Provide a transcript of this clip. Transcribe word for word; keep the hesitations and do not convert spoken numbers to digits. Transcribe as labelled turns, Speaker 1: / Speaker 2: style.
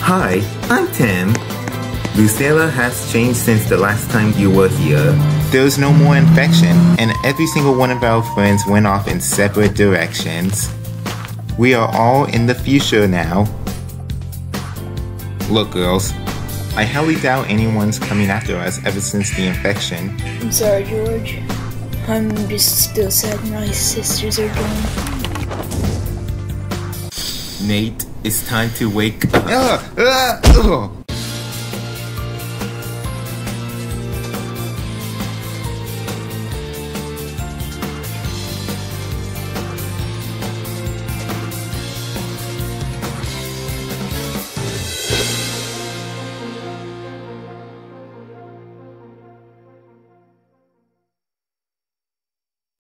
Speaker 1: Hi, I'm Tim. Lucella has changed since the last time you were here.
Speaker 2: There was no more infection, and every single one of our friends went off in separate directions. We are all in the future now. Look, girls, I highly doubt anyone's coming after us ever since the infection.
Speaker 3: I'm sorry, George. I'm just still sad my sisters are gone.
Speaker 1: Nate, it's time to wake up.
Speaker 2: Uh, uh, uh.